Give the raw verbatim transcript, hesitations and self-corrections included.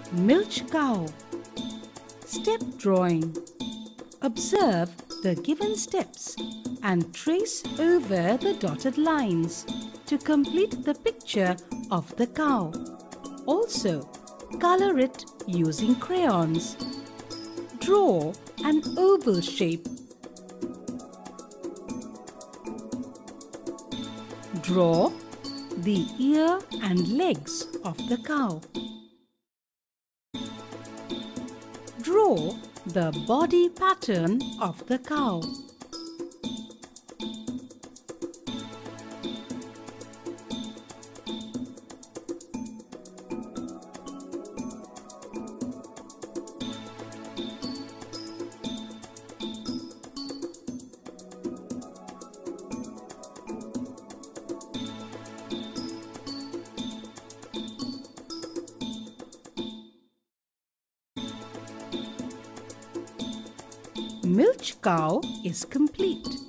Milch cow. Step drawing. Observe the given steps and trace over the dotted lines to complete the picture of the cow. Also, color it using crayons. Draw an oval shape. Draw the ear and legs of the cow. Draw the body pattern of the cow. Milch cow is complete.